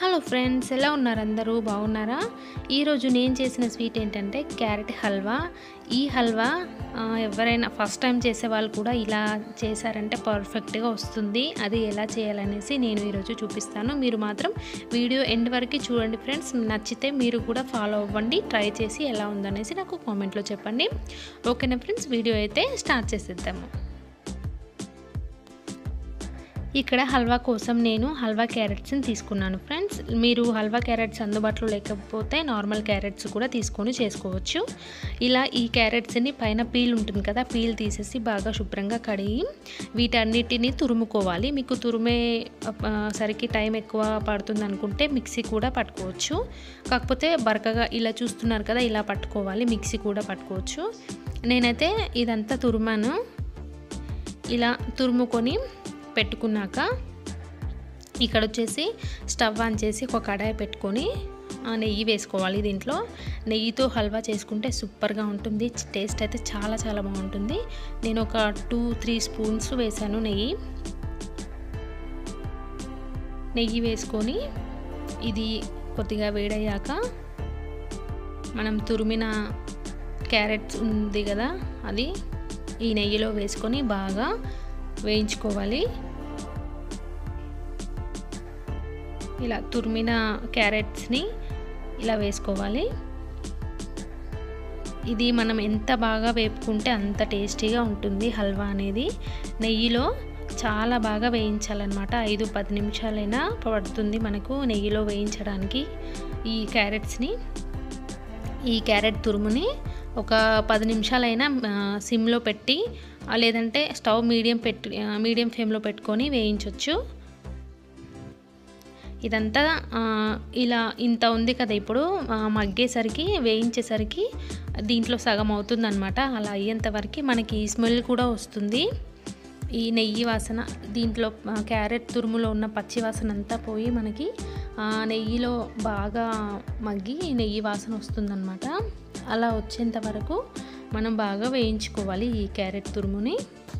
Hello friends, ఎలా ఉన్నారు? అందరూ బాగున్నారా? ఈరోజు నేను చేసిన స్వీట్ ఏంటంటే క్యారెట్ హల్వా. ఈ హల్వా ఎవరైనా ఫస్ట్ టైం చేసే వాళ్ళు కూడా ఇలా చేశారంటే పర్ఫెక్ట్గా వస్తుంది. అది ఎలా చేయాలనేసి నేను ఈరోజు చూపిస్తాను. మీరు మాత్రం వీడియో ఎండ్ వరకు చూడండి ఫ్రెండ్స్. నచ్చితే మీరు కూడా ఫాలో అవ్వండి. ట్రై చేసి ఎలా ఉందనేసి నాకు కామెంట్లో చెప్పండి. ఓకేనా ఫ్రెండ్స్, వీడియో అయితే స్టార్ట్ చేసేద్దాము. ఇక్కడ హల్వా కోసం నేను హల్వా క్యారెట్స్ని తీసుకున్నాను ఫ్రెండ్స్. మీరు హల్వా క్యారెట్స్ అందుబాటులో లేకపోతే నార్మల్ క్యారెట్స్ కూడా తీసుకొని చేసుకోవచ్చు. ఇలా ఈ క్యారెట్స్ని పైన పీల్ ఉంటుంది కదా, పీల్ తీసేసి బాగా శుభ్రంగా కడిగి వీటన్నిటిని తురుముకోవాలి. మీకు తురిమే సరికి టైం ఎక్కువ పడుతుంది అనుకుంటే మిక్సీ కూడా పట్టుకోవచ్చు. కాకపోతే బరకగా ఇలా చూస్తున్నారు కదా, ఇలా పట్టుకోవాలి. మిక్సీ కూడా పట్టుకోవచ్చు. నేనైతే ఇదంతా తురుమాను. ఇలా తురుముకొని పెట్టుకున్నాక ఇక్కడ వచ్చేసి స్టవ్ ఆన్ చేసి ఒక కడాయి పెట్టుకొని నెయ్యి వేసుకోవాలి. దీంట్లో నెయ్యితో హల్వా చేసుకుంటే సూపర్గా ఉంటుంది. టేస్ట్ అయితే చాలా చాలా బాగుంటుంది. నేను ఒక 2-3 స్పూన్స్ వేసాను నెయ్యి వేసుకొని ఇది కొద్దిగా వేడయ్యాక మనం తురిమిన క్యారెట్స్ ఉంది కదా, అది ఈ నెయ్యిలో వేసుకొని బాగా వేయించుకోవాలి. ఇలా తురిమిన క్యారెట్స్ని ఇలా వేసుకోవాలి. ఇది మనం ఎంత బాగా వేపుకుంటే అంత టేస్టీగా ఉంటుంది హల్వా అనేది. నెయ్యిలో చాలా బాగా వేయించాలన్నమాట. 5-10 నిమిషాలైనా పడుతుంది మనకు నెయ్యిలో వేయించడానికి ఈ క్యారెట్స్ని. ఈ క్యారెట్ తురుముని ఒక 10 నిమిషాలైనా సిమ్లో పెట్టి లేదంటే స్టవ్ మీడియం ఫ్లేమ్లో పెట్టుకొని వేయించవచ్చు. ఇదంతా ఇలా ఇంత ఉంది కదా, ఇప్పుడు మగ్గేసరికి వేయించేసరికి దీంట్లో సగం అవుతుందన్నమాట. అలా అయ్యేంత వరకు మనకి స్మెల్ కూడా వస్తుంది. ఈ నెయ్యి వాసన, దీంట్లో క్యారెట్ తురుములో ఉన్న పచ్చి వాసన అంతా పోయి మనకి నెయ్యిలో బాగా మగ్గి నెయ్యి వాసన వస్తుందన్నమాట. అలా వచ్చేంత వరకు మనం బాగా వేయించుకోవాలి ఈ క్యారెట్ తురుముని.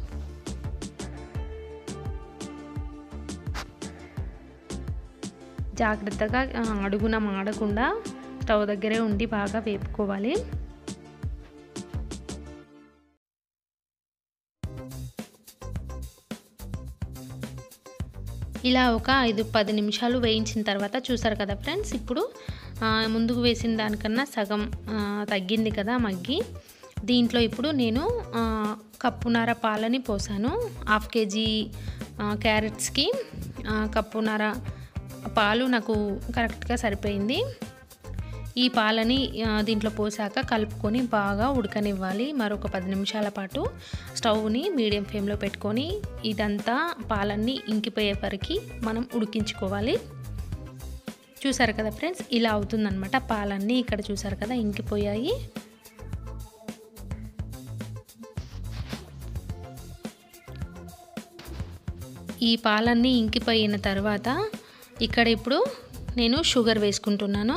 జాగ్రత్తగా అడుగున మాడకుండా స్టవ్ దగ్గరే ఉండి బాగా వేపుకోవాలి. ఇలా ఒక 5-10 నిమిషాలు వేయించిన తర్వాత చూసారు కదా ఫ్రెండ్స్, ఇప్పుడు ముందుకు వేసిన దానికన్నా సగం తగ్గింది కదా మగ్గి. దీంట్లో ఇప్పుడు నేను కప్పున్నర పాలని పోసాను. 1/2 కేజీ క్యారెట్స్కి కప్పున్నర పాలు నాకు కరెక్ట్గా సరిపోయింది. ఈ పాలని దీంట్లో పోసాక కలుపుకొని బాగా ఉడకనివ్వాలి. మరొక 10 నిమిషాల పాటు స్టవ్ని మీడియం ఫ్లేమ్లో పెట్టుకొని ఇదంతా పాలన్నీ ఇంకిపోయే వరకు మనం ఉడికించుకోవాలి. చూసారు కదా ఫ్రెండ్స్, ఇలా అవుతుందన్నమాట. పాలన్నీ ఇక్కడ చూసారు కదా ఇంకిపోయాయి. ఈ పాలన్నీ ఇంకిపోయిన తర్వాత ఇక్కడ ఇప్పుడు నేను షుగర్ వేసుకుంటున్నాను.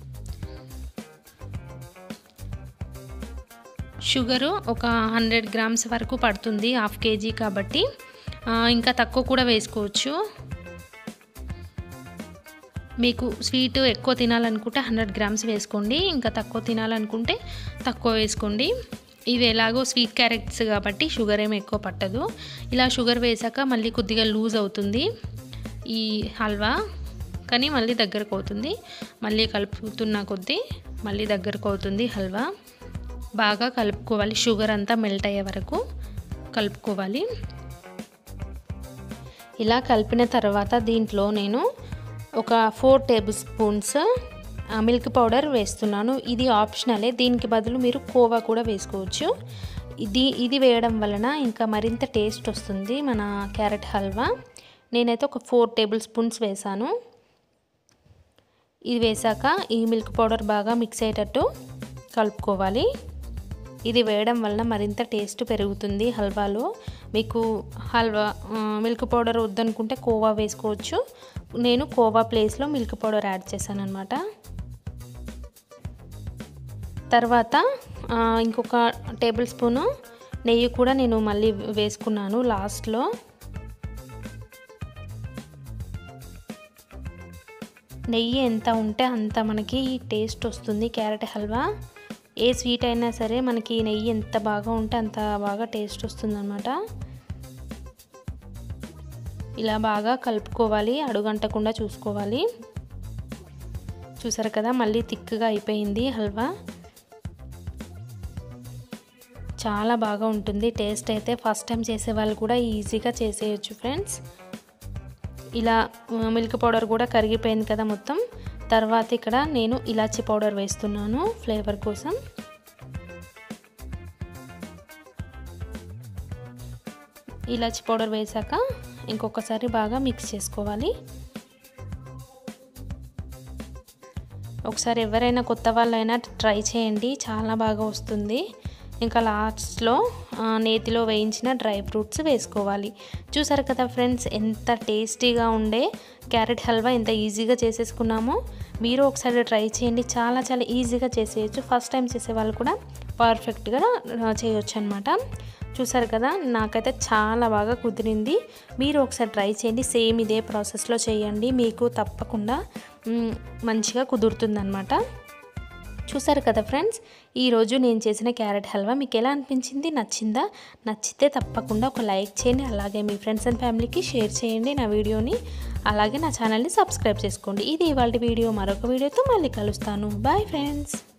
షుగరు ఒక 100 గ్రామ్స్ వరకు పడుతుంది. 1/2 కేజీ కాబట్టి ఇంకా తక్కువ కూడా వేసుకోవచ్చు. మీకు స్వీట్ ఎక్కువ తినాలనుకుంటే 100 గ్రామ్స్ వేసుకోండి. ఇంకా తక్కువ తినాలనుకుంటే తక్కువ వేసుకోండి. ఇవి ఎలాగో స్వీట్ క్యారెట్స్ కాబట్టి షుగర్ ఏమి ఎక్కువ పట్టదు. ఇలా షుగర్ వేసాక మళ్ళీ కొద్దిగా లూజ్ అవుతుంది ఈ హల్వా, కానీ మళ్ళీ దగ్గరకు అవుతుంది. మళ్ళీ కలుపుతున్న కొద్దీ మళ్ళీ దగ్గరకు అవుతుంది హల్వా. బాగా కలుపుకోవాలి. షుగర్ అంతా మెల్ట్ అయ్యే వరకు కలుపుకోవాలి. ఇలా కలిపిన తర్వాత దీంట్లో నేను ఒక 4 టేబుల్ స్పూన్స్ మిల్క్ పౌడర్ వేస్తున్నాను. ఇది ఆప్షనలే. దీనికి బదులు మీరు కోవా కూడా వేసుకోవచ్చు. ఇది వేయడం వలన ఇంకా మరింత టేస్ట్ వస్తుంది మన క్యారెట్ హల్వా. నేనైతే ఒక 4 టేబుల్ స్పూన్స్ వేసాను. ఇది వేసాక ఈ మిల్క్ పౌడర్ బాగా మిక్స్ అయ్యేటట్టు కలుపుకోవాలి. ఇది వేయడం వలన మరింత టేస్ట్ పెరుగుతుంది హల్వాలో. మీకు హల్వా మిల్క్ పౌడర్ వద్దనుకుంటే కోవా వేసుకోవచ్చు. నేను కోవా ప్లేస్లో మిల్క్ పౌడర్ యాడ్ చేశాను అన్నమాట. తర్వాత ఇంకొక టేబుల్ స్పూను నెయ్యి కూడా నేను మళ్ళీ వేసుకున్నాను లాస్ట్లో. నెయ్యి ఎంత ఉంటే అంత మనకి టేస్ట్ వస్తుంది క్యారెట్ హల్వా. ఏ స్వీట్ అయినా సరే మనకి నెయ్యి ఎంత బాగా ఉంటే అంత బాగా టేస్ట్ వస్తుందన్నమాట. ఇలా బాగా కలుపుకోవాలి, అడుగంటకుండా చూసుకోవాలి. చూసారు కదా, మళ్ళీ థిక్గా అయిపోయింది హల్వా. చాలా బాగా ఉంటుంది టేస్ట్ అయితే. ఫస్ట్ టైం చేసే వాళ్ళు కూడా ఈజీగా చేసేయచ్చు ఫ్రెండ్స్. ఇలా మిల్క్ పౌడర్ కూడా కరిగిపోయింది కదా మొత్తం. తర్వాత ఇక్కడ నేను ఇలాచీ పౌడర్ వేస్తున్నాను ఫ్లేవర్ కోసం. ఇలాచీ పౌడర్ వేసాక ఇంకొకసారి బాగా మిక్స్ చేసుకోవాలి. ఒకసారి ఎవరైనా కొత్త వాళ్ళైనా ట్రై చేయండి, చాలా బాగా వస్తుంది. ఇంకా లాస్ట్లో నేతిలో వేయించిన డ్రై ఫ్రూట్స్ వేసుకోవాలి. చూసారు కదా ఫ్రెండ్స్, ఎంత టేస్టీగా ఉండే క్యారెట్ హల్వా ఎంత ఈజీగా చేసేసుకున్నామో. మీరు ఒకసారి ట్రై చేయండి, చాలా చాలా ఈజీగా చేసేయచ్చు. ఫస్ట్ టైం చేసే వాళ్ళు కూడా పర్ఫెక్ట్గా చేయొచ్చు అనమాట. చూసారు కదా, నాకైతే చాలా బాగా కుదిరింది. మీరు ఒకసారి ట్రై చేయండి, సేమ్ ఇదే ప్రాసెస్లో చేయండి, మీకు తప్పకుండా మంచిగా కుదురుతుందన్నమాట. చూసారు కదా ఫ్రెండ్స్, ఈరోజు నేను చేసిన క్యారెట్ హల్వా మీకు ఎలా అనిపించింది? నచ్చిందా? నచ్చితే తప్పకుండా ఒక లైక్ చేయండి, అలాగే మీ ఫ్రెండ్స్ అండ్ ఫ్యామిలీకి షేర్ చేయండి నా వీడియోని. అలాగే నా ఛానల్ని సబ్స్క్రైబ్ చేసుకోండి. ఇది ఇవాళ వీడియో. మరొక వీడియోతో మళ్ళీ కలుస్తాను. Bye friends.